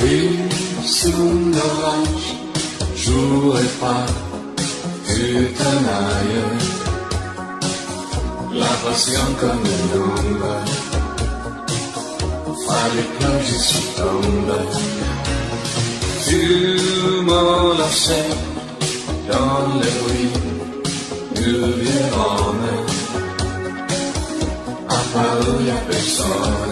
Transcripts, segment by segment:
Et sous l'orage, j'aurais pas que t'en ailles, la passion comme une ombre, fallait plonger sous tombe. Tu m'en lâchais dans le bruit du violon, à Paris y'a personne,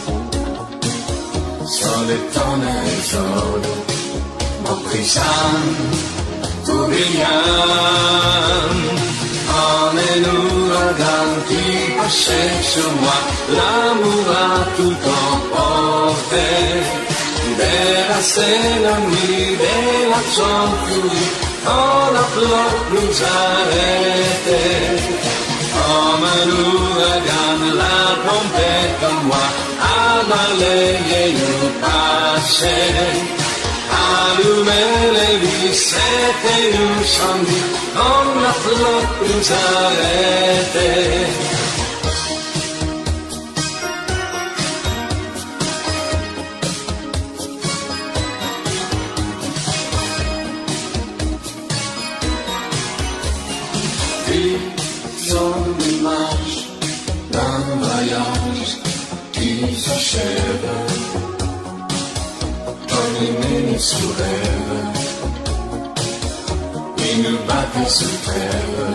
sans le temps et sol, mon prison, tout vient, en un ouragan qui passait sur moi, l'amour a tout emporté. Dévasté la nuit de l'accent fouillé, quand la flotte nous arrêtait. Comme un ouragan, la tempête comme moi a balayé nous passé. Allumer les vis et nous sentir, quand la flotte nous arrêtait. Ils marche d'un voyage qui s'achève, comme une minute sous rêve, et nous battent sous trêve.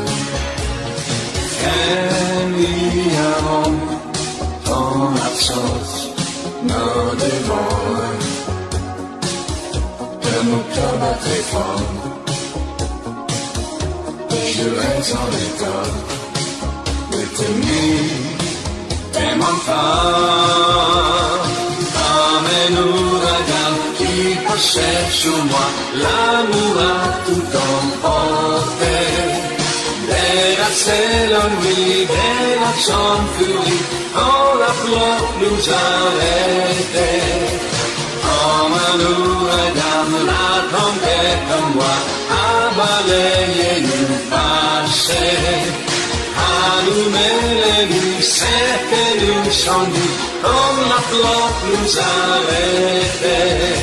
Qu'un avant, ton absence me dévore, que mon cœur bat très fort. Je reste en état de t'aimer, et mon corps, comme un ouragan qui passait sur moi, l'amour a tout emporté. Délassé l'ennui de l'accent furie, quand la flotte nous arrêtait. Comme un ouragan, la tempête comme moi a balayé nous passé. Allumer les nuits, c'est que nous sommes comme la flotte nous arrêtait.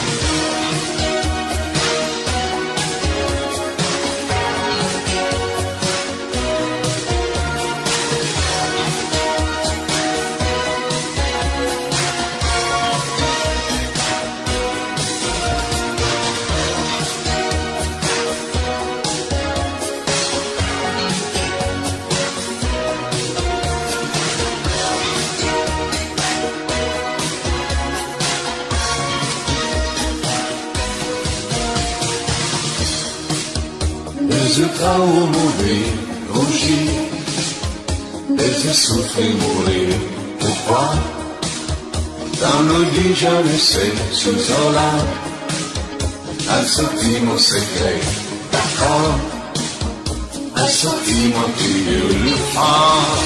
Les ultras ont mourir, rougir, les yeux souffrir, mourir. Pourquoi? Dans nos vies, je le sais, sous Zola, a sorti mon secret, d'accord, a sorti mon tuyau, le phare.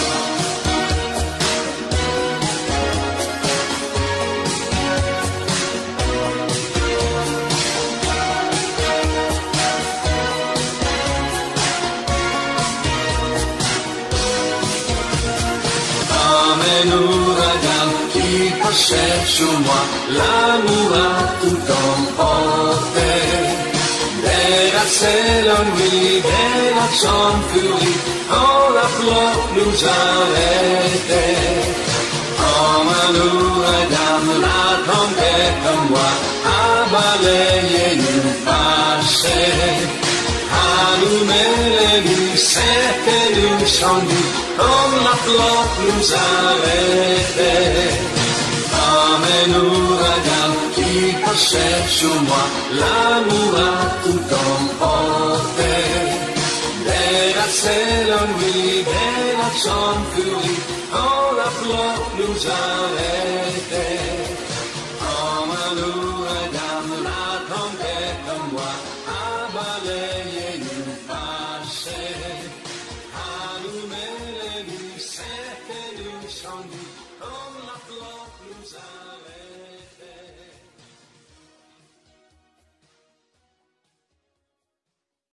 Un ouragan qui passait sur moi, l'amour a tout emporté. Délassé l'ennui de l'accent furie, quand la flotte nous arrêtait. Comme un ouragan, la tempête comme moi a balayé nous passé. Allumer les nuits, c'est que nous sommes comme la flotte nous arrêtait. Comme un ouragan qui passait sur moi, l'amour a tout emporté. Délassé l'ennui de l'accent furie, quand la flotte nous arrêtait. Comme un ouragan, la tempête comme moi a balayé nous passé. Allumer les nuits, c'est que nous sommes comme la flotte nous a